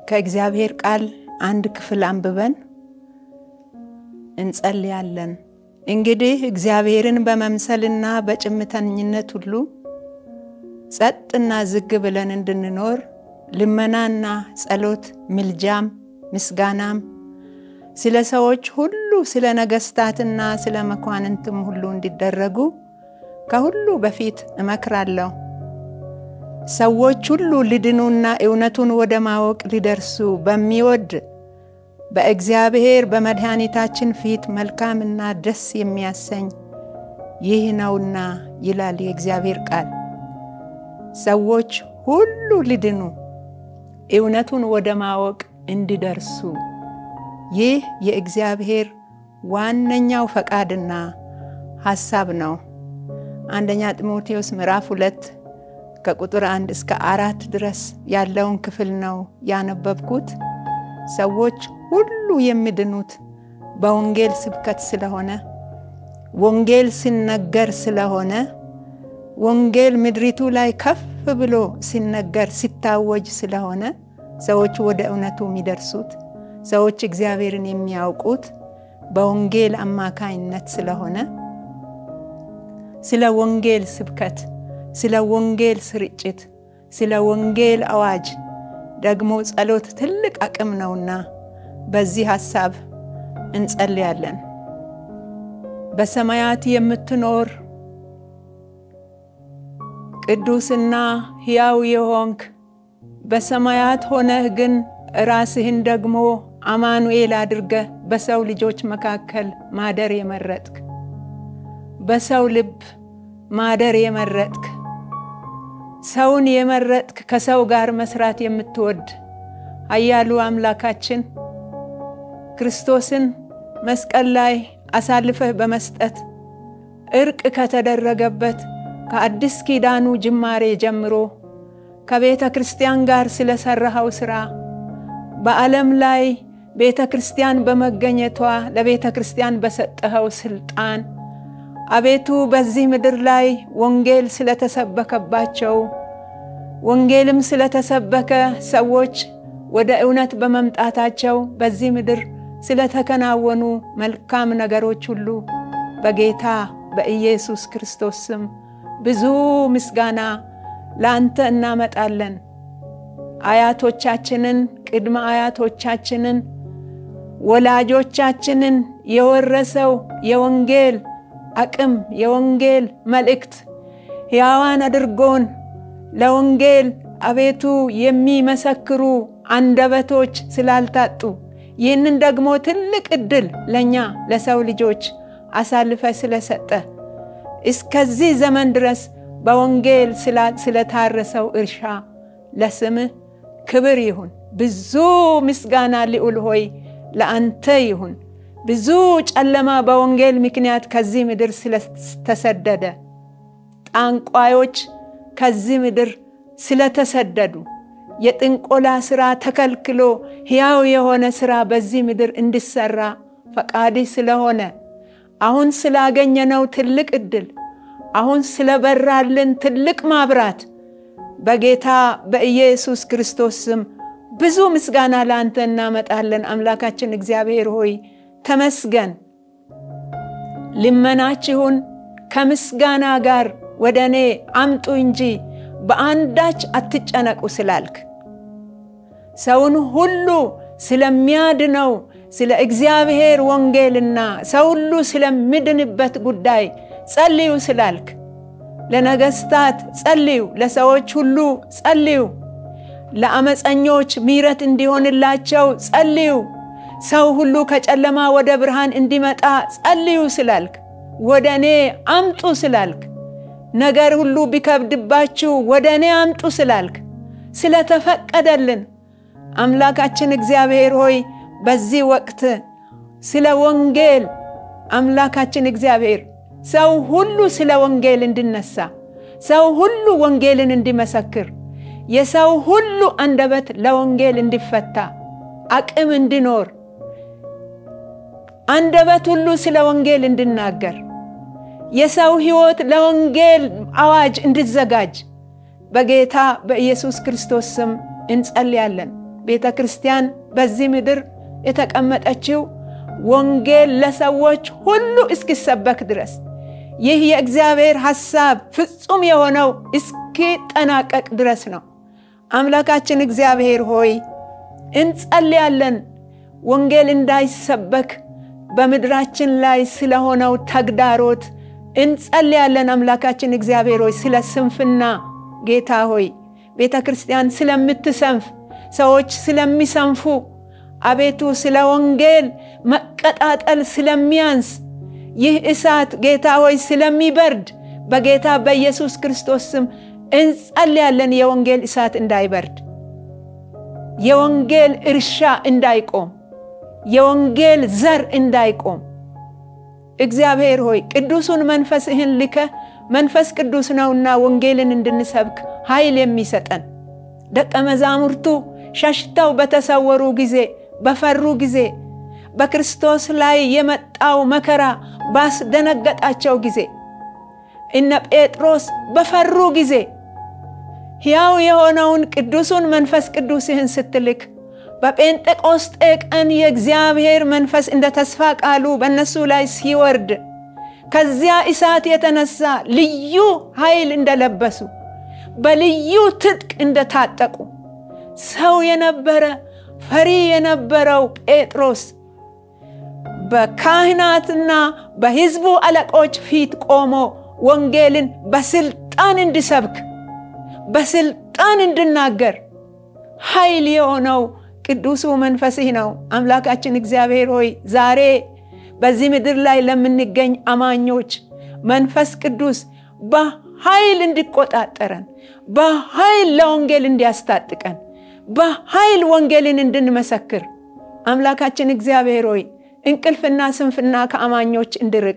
ከእግዚአብሔር ቃል አንድ ክፍል አንብበን እንጸልያለን። እንግዲህ እግዚአብሔርን በመምሰልና በጭምተኝነት ሁሉ ጸጥና ዝግ ብለን እንድንኖር ልመናና ጸሎት ምልጃም ምስጋናም ስለ ሰዎች ሁሉ ስለ ነገስታትና ስለ መኳንንትም ሁሉ እንዲደረጉ ከሁሉ በፊት እመክራለሁ። ሰዎች ሁሉ ሊድኑና እውነቱን ወደ ማወቅ ሊደርሱ በሚወድ በእግዚአብሔር በመድኃኒታችን ፊት መልካምና ደስ የሚያሰኝ ይህ ነውና ይላል የእግዚአብሔር ቃል። ሰዎች ሁሉ ሊድኑ እውነቱን ወደ ማወቅ እንዲደርሱ ይህ የእግዚአብሔር ዋነኛው ፈቃድና ሐሳብ ነው። አንደኛ ጢሞቴዎስ ምዕራፍ 2 ከቁጥር 1 እስከ 4 ድረስ ያለውን ክፍል ነው ያነበብኩት። ሰዎች ሁሉ የሚድኑት በወንጌል ስብከት ስለሆነ ወንጌል ሲነገር ስለሆነ ወንጌል ምድሪቱ ላይ ከፍ ብሎ ሲነገር ሲታወጅ ስለሆነ ሰዎች ወደ እውነቱ የሚደርሱት ሰዎች እግዚአብሔርን የሚያውቁት በወንጌል አማካይነት ስለሆነ ስለ ወንጌል ስብከት ስለ ወንጌል ስርጭት ስለ ወንጌል አዋጅ ደግሞ ጸሎት ትልቅ አቅም ነውና በዚህ ሐሳብ እንጸልያለን። በሰማያት የምትኖር ቅዱስና ሕያው የሆንክ በሰማያት ሆነህ ግን ራስህን ደግሞ አማኑኤል አድርገህ በሰው ልጆች መካከል ማደር የመረጥክ በሰው ልብ ማደር የመረጥክ ሰውን የመረጥክ ከሰው ጋር መስራት የምትወድ ኃያሉ አምላካችን ክርስቶስን መስቀል ላይ አሳልፈህ በመስጠት እርቅ ከተደረገበት ከአዲስ ኪዳኑ ጅማሬ ጀምሮ ከቤተ ክርስቲያን ጋር ስለሰራኸው ሥራ በዓለም ላይ ቤተ ክርስቲያን በመገኘቷ ለቤተ ክርስቲያን በሰጠኸው ስልጣን አቤቱ በዚህ ምድር ላይ ወንጌል ስለተሰበከባቸው ወንጌልም ስለተሰበከ ሰዎች ወደ እውነት በመምጣታቸው በዚህ ምድር ስለተከናወኑ መልካም ነገሮች ሁሉ በጌታ በኢየሱስ ክርስቶስ ስም ብዙ ምስጋና ላንተ እናመጣለን። አያቶቻችንን ቅድመ አያቶቻችንን ወላጆቻችንን የወረሰው የወንጌል አቅም የወንጌል መልእክት ሕያዋን አድርጎን ለወንጌል አቤቱ የሚመሰክሩ አንደበቶች ስላልታጡ ይህንን ደግሞ ትልቅ ዕድል ለኛ ለሰው ልጆች አሳልፈ ስለሰጠ እስከዚህ ዘመን ድረስ በወንጌል ስለታረሰው እርሻ ለስምህ ክብር ይሁን። ብዙ ምስጋና ልዑል ሆይ ለአንተ ይሁን። ብዙ ጨለማ በወንጌል ምክንያት ከዚህ ምድር ስለተሰደደ ጣንቋዮች ከዚህ ምድር ስለተሰደዱ የጥንቆላ ሥራ ተከልክሎ ሕያው የሆነ ሥራ በዚህ ምድር እንዲሰራ ፈቃድህ ስለሆነ አሁን ስላገኘነው ትልቅ ዕድል አሁን ስለበራልን ትልቅ ማብራት በጌታ በኢየሱስ ክርስቶስ ስም ብዙ ምስጋና ላንተ እናመጣለን። አምላካችን እግዚአብሔር ሆይ ተመስገን። ልመናችሁን ከምስጋና ጋር ወደኔ አምጡ እንጂ በአንዳች አትጨነቁ ስላልክ ሰውን ሁሉ ስለሚያድነው ስለ እግዚአብሔር ወንጌልና ሰው ሁሉ ስለሚድንበት ጉዳይ ጸልዩ ስላልክ ለነገስታት ጸልዩ፣ ለሰዎች ሁሉ ጸልዩ፣ ለአመፀኞች ምሕረት እንዲሆንላቸው ጸልዩ፣ ሰው ሁሉ ከጨለማ ወደ ብርሃን እንዲመጣ ጸልዩ ስላልክ ወደኔ አምጡ ስላልክ ነገር ሁሉ ቢከብድባችሁ ወደኔ አምጡ ስላልክ ስለተፈቀደልን አምላካችን እግዚአብሔር ሆይ በዚህ ወቅት ስለ ወንጌል አምላካችን እግዚአብሔር ሰው ሁሉ ስለ ወንጌል እንዲነሳ ሰው ሁሉ ወንጌልን እንዲመሰክር የሰው ሁሉ አንደበት ለወንጌል እንዲፈታ አቅም እንዲኖር አንደበት ሁሉ ስለ ወንጌል እንዲናገር የሰው ሕይወት ለወንጌል አዋጅ እንዲዘጋጅ በጌታ በኢየሱስ ክርስቶስ ስም እንጸልያለን። ቤተክርስቲያን በዚህ ምድር የተቀመጠችው ወንጌል ለሰዎች ሁሉ እስኪሰበክ ድረስ ይህ የእግዚአብሔር ሐሳብ ፍጹም የሆነው እስኪጠናቀቅ ድረስ ነው። አምላካችን እግዚአብሔር ሆይ እንጸልያለን። ወንጌል እንዳይሰበክ በምድራችን ላይ ስለሆነው ተግዳሮት እንጸልያለን። አምላካችን እግዚአብሔር ሆይ ስለ ስንፍና ጌታ ሆይ ቤተክርስቲያን ስለምትሰንፍ ሰዎች ስለሚሰንፉ አቤቱ ስለ ወንጌል መቀጣጠል ስለሚያንስ ይህ እሳት ጌታ ሆይ ስለሚበርድ በጌታ በኢየሱስ ክርስቶስ ስም እንጸልያለን። የወንጌል እሳት እንዳይበርድ፣ የወንጌል እርሻ እንዳይቆም፣ የወንጌል ዘር እንዳይቆም እግዚአብሔር ሆይ ቅዱሱን መንፈስህን ልከ መንፈስ ቅዱስ ነውና ወንጌልን እንድንሰብክ ኃይል የሚሰጠን ደቀ መዛሙርቱ ሸሽተው በተሰወሩ ጊዜ በፈሩ ጊዜ በክርስቶስ ላይ የመጣው መከራ ባስደነገጣቸው ጊዜ እነ ጴጥሮስ በፈሩ ጊዜ ሕያው የሆነውን ቅዱሱን መንፈስ ቅዱስህን ስትልክ በጴንጤቆስጤ ቀን የእግዚአብሔር መንፈስ እንደ ተስፋ ቃሉ በእነሱ ላይ ሲወርድ ከዚያ እሳት የተነሳ ልዩ ኃይል እንደለበሱ በልዩ ትጥቅ እንደታጠቁ ሰው የነበረ ፈሪ የነበረው ጴጥሮስ በካህናትና በሕዝቡ አለቆች ፊት ቆሞ ወንጌልን በስልጣን እንዲሰብክ በስልጣን እንድናገር ኃይል የሆነው ቅዱሱ መንፈስህ ነው። አምላካችን እግዚአብሔር ሆይ ዛሬ በዚህ ምድር ላይ ለምንገኝ አማኞች መንፈስ ቅዱስ በኃይል እንዲቆጣጠረን በኃይል ለወንጌል እንዲያስታጥቀን በኃይል ወንጌልን እንድንመሰክር አምላካችን እግዚአብሔር ሆይ እንቅልፍና ስንፍና ከአማኞች እንድርቅ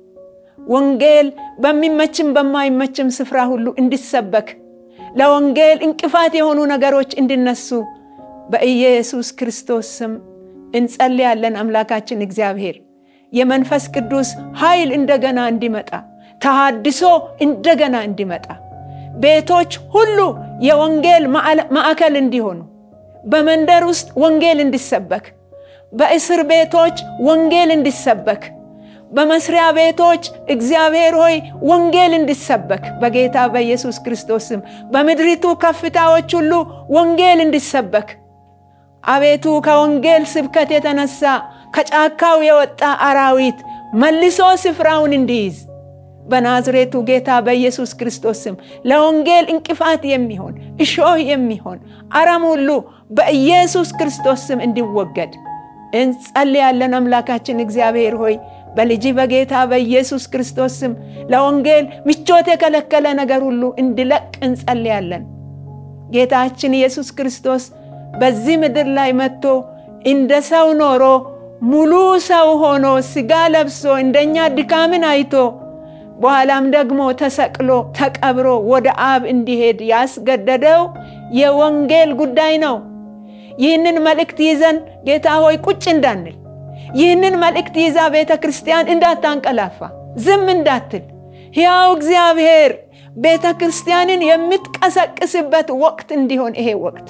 ወንጌል በሚመችም በማይመችም ስፍራ ሁሉ እንዲሰበክ ለወንጌል እንቅፋት የሆኑ ነገሮች እንዲነሱ በኢየሱስ ክርስቶስ ስም እንጸልያለን። አምላካችን እግዚአብሔር የመንፈስ ቅዱስ ኃይል እንደገና እንዲመጣ ተሐድሶ እንደገና እንዲመጣ ቤቶች ሁሉ የወንጌል ማዕከል እንዲሆኑ በመንደር ውስጥ ወንጌል እንዲሰበክ በእስር ቤቶች ወንጌል እንዲሰበክ በመስሪያ ቤቶች እግዚአብሔር ሆይ ወንጌል እንዲሰበክ በጌታ በኢየሱስ ክርስቶስ ስም በምድሪቱ ከፍታዎች ሁሉ ወንጌል እንዲሰበክ አቤቱ ከወንጌል ስብከት የተነሳ ከጫካው የወጣ አራዊት መልሶ ስፍራውን እንዲይዝ በናዝሬቱ ጌታ በኢየሱስ ክርስቶስ ስም ለወንጌል እንቅፋት የሚሆን እሾህ የሚሆን አረም ሁሉ በኢየሱስ ክርስቶስ ስም እንዲወገድ እንጸልያለን። አምላካችን እግዚአብሔር ሆይ በልጅ በጌታ በኢየሱስ ክርስቶስ ስም ለወንጌል ምቾት የከለከለ ነገር ሁሉ እንዲለቅ እንጸልያለን። ጌታችን ኢየሱስ ክርስቶስ በዚህ ምድር ላይ መጥቶ እንደ ሰው ኖሮ ሙሉ ሰው ሆኖ ሥጋ ለብሶ እንደኛ ድካምን አይቶ በኋላም ደግሞ ተሰቅሎ ተቀብሮ ወደ አብ እንዲሄድ ያስገደደው የወንጌል ጉዳይ ነው። ይህንን መልእክት ይዘን ጌታ ሆይ ቁጭ እንዳንል ይህንን መልእክት ይዛ ቤተክርስቲያን እንዳታንቀላፋ ዝም እንዳትል ሕያው እግዚአብሔር ቤተክርስቲያንን የምትቀሰቅስበት ወቅት እንዲሆን ይሄ ወቅት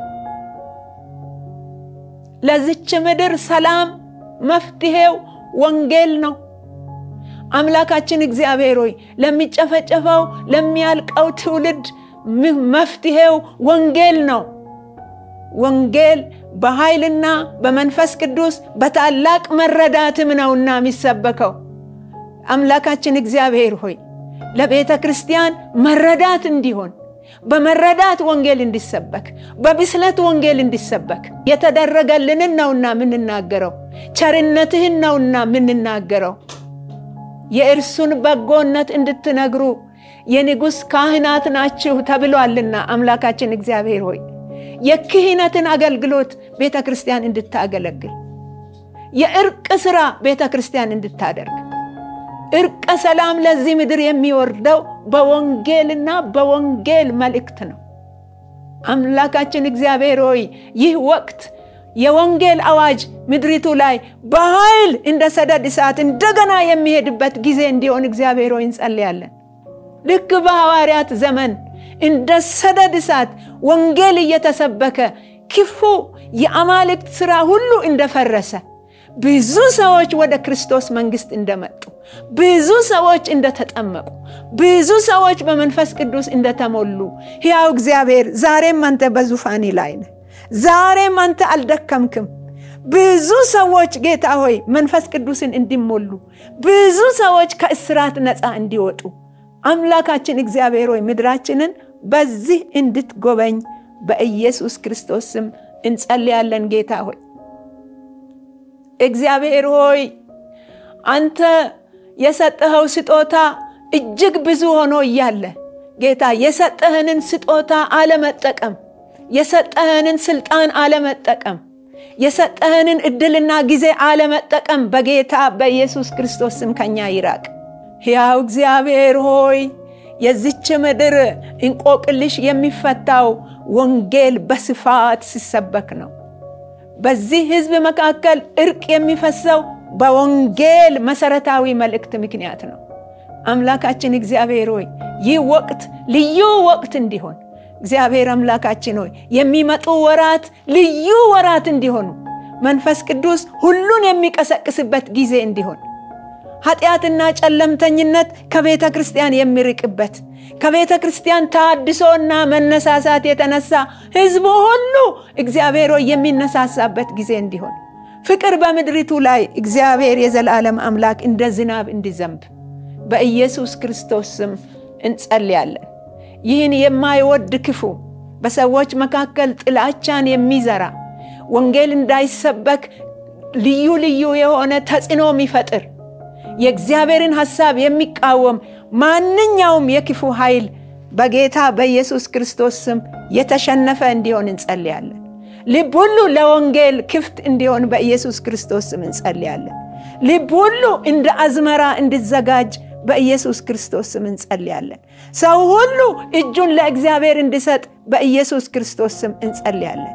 ለዚች ምድር ሰላም መፍትሄው ወንጌል ነው። አምላካችን እግዚአብሔር ሆይ ለሚጨፈጨፈው ለሚያልቀው ትውልድ መፍትሄው ወንጌል ነው። ወንጌል በኃይልና በመንፈስ ቅዱስ በታላቅ መረዳትም ነውና የሚሰበከው። አምላካችን እግዚአብሔር ሆይ ለቤተ ክርስቲያን መረዳት እንዲሆን በመረዳት ወንጌል እንዲሰበክ በብስለት ወንጌል እንዲሰበክ የተደረገልንን ነውና ምንናገረው ቸርነትህን ነውና ምንናገረው የእርሱን በጎነት እንድትነግሩ የንጉስ ካህናት ናችሁ ተብሏልና አምላካችን እግዚአብሔር ሆይ የክህነትን አገልግሎት ቤተክርስቲያን እንድታገለግል የእርቅ ሥራ ቤተክርስቲያን እንድታደርግ እርቀ ሰላም ለዚህ ምድር የሚወርደው በወንጌልና በወንጌል መልእክት ነው። አምላካችን እግዚአብሔር ሆይ ይህ ወቅት የወንጌል አዋጅ ምድሪቱ ላይ በኃይል እንደ ሰደድ እሳት እንደገና የሚሄድበት ጊዜ እንዲሆን እግዚአብሔር ሆይ እንጸልያለን። ልክ በሐዋርያት ዘመን እንደ ሰደድ እሳት ወንጌል እየተሰበከ ክፉ የአማልክት ሥራ ሁሉ እንደፈረሰ ብዙ ሰዎች ወደ ክርስቶስ መንግስት እንደመጡ ብዙ ሰዎች እንደተጠመቁ ብዙ ሰዎች በመንፈስ ቅዱስ እንደተሞሉ ሕያው እግዚአብሔር ዛሬም አንተ በዙፋን ላይ ነህ ዛሬም አንተ አልደከምክም ብዙ ሰዎች ጌታ ሆይ መንፈስ ቅዱስን እንዲሞሉ ብዙ ሰዎች ከእስራት ነፃ እንዲወጡ አምላካችን እግዚአብሔር ሆይ ምድራችንን በዚህ እንድትጎበኝ በኢየሱስ ክርስቶስ ስም እንጸልያለን ጌታ ሆይ እግዚአብሔር ሆይ አንተ የሰጠኸው ስጦታ እጅግ ብዙ ሆኖ ይያለ ጌታ የሰጠህንን ስጦታ አለመጠቀም የሰጠህንን ስልጣን አለመጠቀም የሰጠህንን እድልና ጊዜ አለመጠቀም በጌታ በኢየሱስ ክርስቶስ ስም ከኛ ይራቅ ሕያው እግዚአብሔር ሆይ የዚች ምድር እንቆቅልሽ የሚፈታው ወንጌል በስፋት ሲሰበክ ነው በዚህ ህዝብ መካከል እርቅ የሚፈሰው በወንጌል መሰረታዊ መልእክት ምክንያት ነው አምላካችን እግዚአብሔር ሆይ ይህ ወቅት ልዩ ወቅት እንዲሆን እግዚአብሔር አምላካችን ሆይ የሚመጡ ወራት ልዩ ወራት እንዲሆኑ መንፈስ ቅዱስ ሁሉን የሚቀሰቅስበት ጊዜ እንዲሆን ኃጢአትና ጨለምተኝነት ከቤተ ክርስቲያን የሚርቅበት ከቤተ ክርስቲያን ታድሶና መነሳሳት የተነሳ ህዝቡ ሁሉ እግዚአብሔር ሆይ የሚነሳሳበት ጊዜ እንዲሆን ፍቅር በምድሪቱ ላይ እግዚአብሔር የዘላለም አምላክ እንደ ዝናብ እንዲዘንብ በኢየሱስ ክርስቶስ ስም እንጸልያለን ይህን የማይወድ ክፉ በሰዎች መካከል ጥላቻን የሚዘራ ወንጌል እንዳይሰበክ ልዩ ልዩ የሆነ ተጽዕኖ የሚፈጥር የእግዚአብሔርን ሐሳብ የሚቃወም ማንኛውም የክፉ ኃይል በጌታ በኢየሱስ ክርስቶስ ስም የተሸነፈ እንዲሆን እንጸልያለን ልብ ሁሉ ለወንጌል ክፍት እንዲሆን በኢየሱስ ክርስቶስ ስም እንጸልያለን ልብ ሁሉ እንደ አዝመራ እንዲዘጋጅ በኢየሱስ ክርስቶስ ስም እንጸልያለን ሰው ሁሉ እጁን ለእግዚአብሔር እንዲሰጥ በኢየሱስ ክርስቶስ ስም እንጸልያለን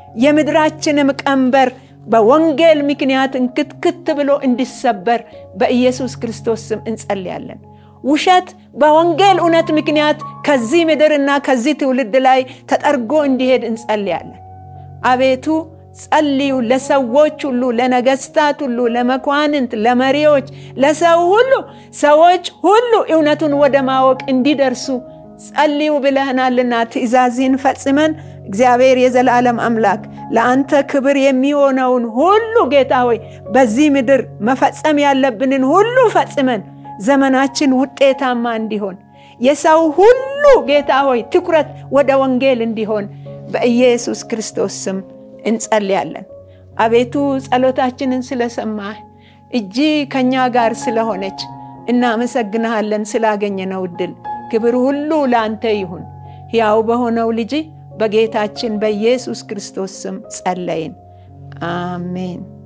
የምድራችንም ቀንበር በወንጌል ምክንያት እንክትክት ብሎ እንዲሰበር በኢየሱስ ክርስቶስ ስም እንጸልያለን ውሸት በወንጌል እውነት ምክንያት ከዚህ ምድርና ከዚህ ትውልድ ላይ ተጠርጎ እንዲሄድ እንጸልያለን አቤቱ ጸልዩ ለሰዎች ሁሉ ለነገስታት ሁሉ ለመኳንንት ለመሪዎች ለሰው ሁሉ ሰዎች ሁሉ እውነቱን ወደ ማወቅ እንዲደርሱ ጸልዩ ብለህናልና ትእዛዝህን ፈጽመን እግዚአብሔር የዘላለም አምላክ ለአንተ ክብር የሚሆነውን ሁሉ ጌታ ሆይ በዚህ ምድር መፈጸም ያለብንን ሁሉ ፈጽመን ዘመናችን ውጤታማ እንዲሆን የሰው ሁሉ ጌታ ሆይ ትኩረት ወደ ወንጌል እንዲሆን በኢየሱስ ክርስቶስ ስም እንጸልያለን አቤቱ ጸሎታችንን ስለሰማህ እጂ ከኛ ጋር ስለሆነች እናመሰግንሃለን ስላገኘነው ድል ክብር ሁሉ ለአንተ ይሁን ሕያው በሆነው ልጅ በጌታችን በኢየሱስ ክርስቶስ ስም ጸለይን አሜን